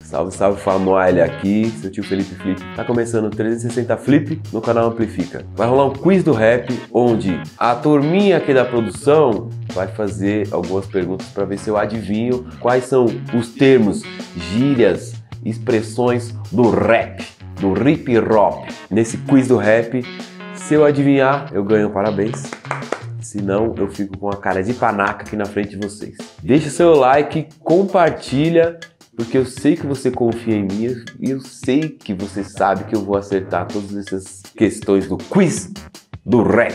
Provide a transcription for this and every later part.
Salve, salve família aqui, seu tio Felipe Flip. Tá começando o 360 Flip no canal Amplifica. Vai rolar um quiz do rap, onde a turminha aqui da produção vai fazer algumas perguntas para ver se eu adivinho quais são os termos, gírias, expressões do rap, do hip hop. Nesse quiz do rap, se eu adivinhar, eu ganho parabéns. Se não, eu fico com a cara de panaca aqui na frente de vocês. Deixa seu like, compartilha, porque eu sei que você confia em mim e eu sei que você sabe que eu vou acertar todas essas questões do quiz do rap.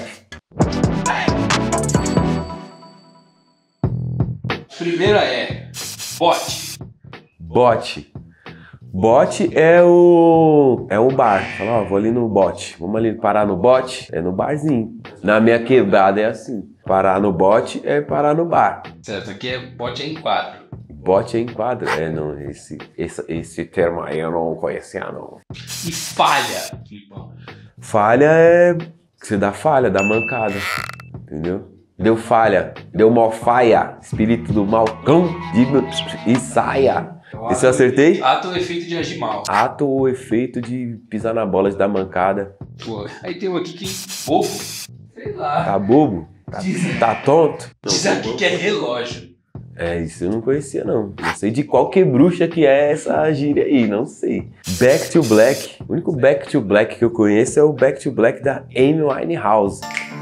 Primeira é bot. Bot. Bot é o bar. Fala, ó, vou ali no bot. Vamos ali parar no bot? É no barzinho. Na minha quebrada é assim. Parar no bot é parar no bar. Certo, aqui bot é em quadro. Bot é em quadro. É, não, esse termo aí eu não conhecia, não. E falha. Falha é que você dá falha, dá mancada. Entendeu? Deu falha, deu mó faia. Espírito do malcão e saia. Esse eu acertei? Ato ou efeito de agir mal. Ato ou efeito de pisar na bola, de dar mancada. Pô, aí tem um aqui que bobo. Sei lá. Tá bobo? Tá tonto? Diz aqui que é relógio. É, isso eu não conhecia não. Não sei de qual quebrucha que é essa gíria aí, não sei. Back to Black. O único Back to Black que eu conheço é o Back to Black da Amy Winehouse.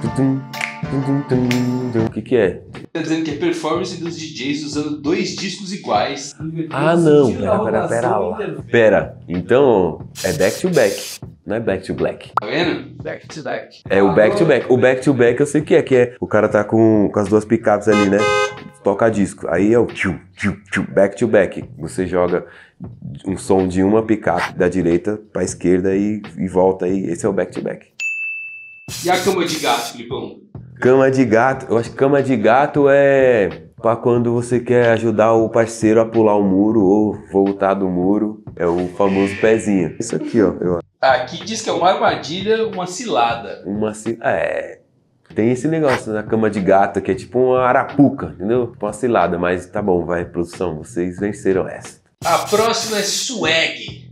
O que é? Tá dizendo que é performance dos DJs usando dois discos iguais. Ah, não. Pera lá. Pera, então é Back to Back. Não é Back to Black. Tá vendo? Back to back. É o Back to Back. O Back to Back eu sei que é o cara tá com as duas picapes ali, né? Toca disco. Aí é o Back to Back. Você joga um som de uma picape da direita pra esquerda e volta aí. Esse é o Back to Back. E a cama de gato, Filipão? Cama de gato, eu acho que cama de gato é pra quando você quer ajudar o parceiro a pular o muro ou voltar do muro. É o famoso pezinho. Isso aqui, ó. Aqui diz que é uma armadilha, uma cilada. Tem esse negócio na cama de gato que é tipo uma arapuca, entendeu? Tipo uma cilada, mas tá bom, vai, produção, vocês venceram essa. A próxima é swag.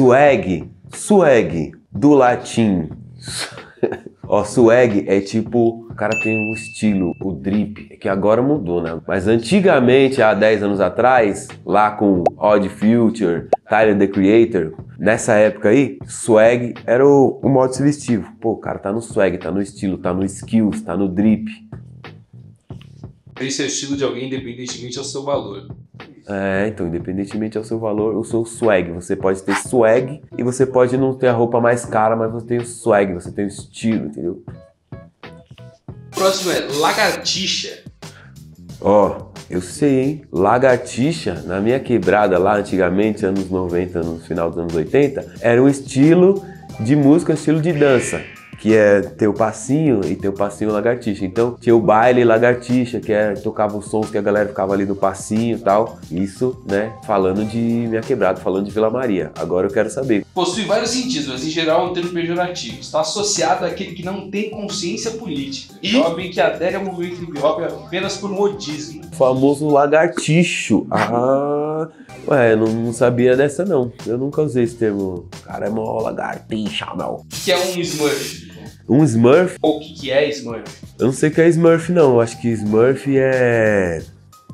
Swag, do latim. Ó, swag é tipo, o cara tem um estilo, o drip, que agora mudou, né? Mas antigamente, há 10 anos atrás, lá com Odd Future, Tyler, The Creator, nessa época aí, swag era o modo seletivo. Pô, o cara tá no swag, tá no estilo, tá no skills, tá no drip. Esse é o estilo de alguém independentemente ao seu valor. É, então, independentemente ao seu valor, o seu swag. Você pode ter swag e você pode não ter a roupa mais cara, mas você tem o swag, você tem o estilo, entendeu? Próximo é lagartixa. Ó, eu sei, hein? Lagartixa, na minha quebrada lá antigamente, anos 90, no final dos anos 80, era um estilo de música, um estilo de dança. Que é ter o passinho e ter o passinho lagartixa. Então tinha o baile lagartixa, que tocava os sons que a galera ficava ali no passinho e tal. Isso, né, falando de minha quebrada, falando de Vila Maria. Agora eu quero saber. Possui vários sentidos, mas em geral é um termo pejorativo. Está associado àquele que não tem consciência política. Jovem que adere ao movimento hip hop apenas por modismo. O famoso lagartixo. Ué, não sabia dessa não. Eu nunca usei esse termo. Cara, é mó lagartixa, não. O que é um Smurf? Um Smurf? Ou o que é Smurf? Eu não sei o que é Smurf, não. Eu acho que Smurf é...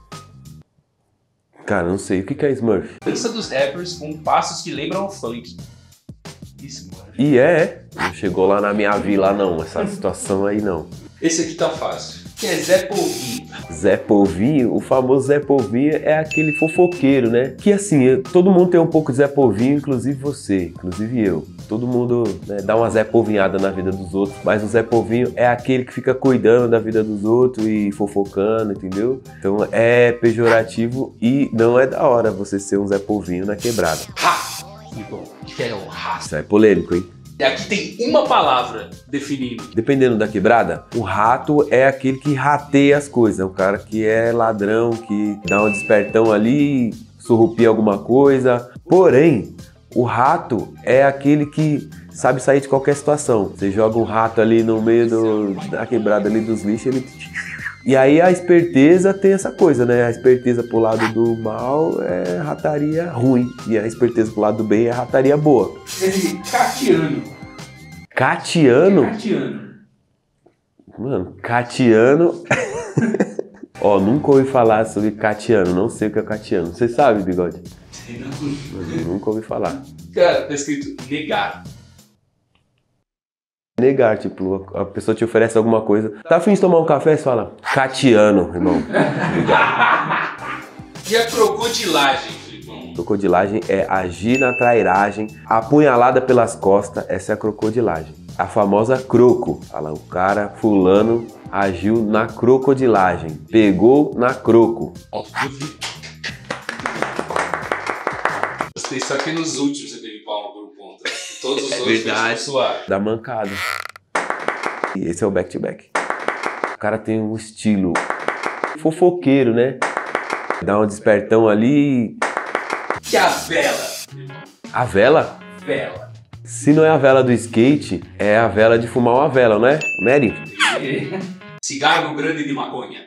Cara, não sei. O que é Smurf? Dança dos rappers com passos que lembram o funk. Smurf. E não chegou lá na minha vila, não. Essa situação aí, não. Esse aqui tá fácil. Que é Zé Polvinho. Zé Polvinho? O famoso Zé Polvinho é aquele fofoqueiro, né? Que assim, todo mundo tem um pouco de Zé Polvinho, inclusive você, inclusive eu. Todo mundo, né, dá uma Zé Polvinhada na vida dos outros, mas o Zé Polvinho é aquele que fica cuidando da vida dos outros e fofocando, entendeu? Então é pejorativo e não é da hora você ser um Zé Polvinho na quebrada. O que é o rato? Isso é polêmico, hein? E aqui tem uma palavra definindo. Dependendo da quebrada, o rato é aquele que rateia as coisas. É o cara que é ladrão, que dá um despertão ali, surrupia alguma coisa. Porém, o rato é aquele que sabe sair de qualquer situação. Você joga um rato ali no meio da quebrada ali dos lixos, ele E aí a esperteza tem essa coisa, né? A esperteza pro lado do mal é rataria ruim. E a esperteza pro lado do bem é rataria boa. Esse Catiano. Catiano? Catiano. Mano, Catiano... Ó, nunca ouvi falar sobre Catiano. Não sei o que é Catiano. Você sabe, Bigode? Sei não. Mano, nunca ouvi falar. Cara, tá escrito negar. Negar, tipo, a pessoa te oferece alguma coisa. Tá afim de tomar um café? Você fala, Catiano, irmão. E a crocodilagem, Filipão? Crocodilagem é agir na trairagem, apunhalada pelas costas, essa é a crocodilagem. A famosa croco, fala, o cara fulano agiu na crocodilagem, pegou na croco. Gostei, só que nos últimos você teve palma por um ponto. Todos os outros verdade. suave. Da mancada. E esse é o back-to-back. O cara tem um estilo fofoqueiro, né? Dá um despertão ali. Que a vela. A vela? Vela. Se não é a vela do skate, é a vela de fumar uma vela, não é? Mary? Cigarro grande de maconha.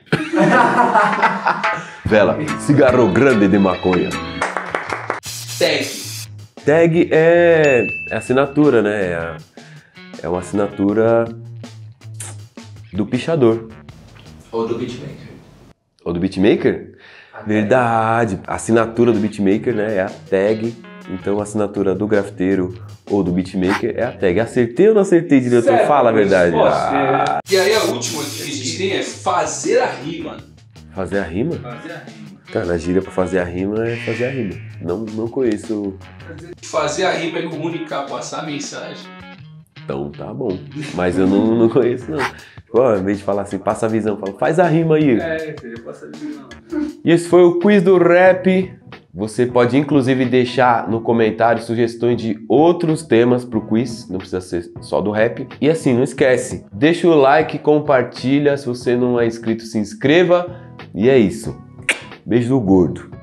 Vela. Cigarro grande de maconha. Tag. Tag é assinatura, né? É uma assinatura do pichador. Ou do beatmaker. Ou do beatmaker? Verdade. A assinatura do beatmaker, né? É a tag. Então a assinatura do grafiteiro ou do beatmaker é a tag. Acertei ou não acertei, diretor? Certo, fala a verdade. E aí a última que a gente tem é fazer a rima. Fazer a rima? Fazer a rima. Cara, na gíria pra fazer a rima é fazer a rima. Não conheço. Fazer a rima é comunicar, passar a mensagem. Então tá bom. Mas eu não conheço, não. Pô, ao invés de falar assim, passa a visão, fala, faz a rima aí. Seria passar a visão. E esse foi o quiz do rap. Você pode inclusive deixar no comentário sugestões de outros temas pro quiz, não precisa ser só do rap. E assim, não esquece, deixa o like, compartilha, se você não é inscrito, se inscreva. E é isso. Beijo do gordo.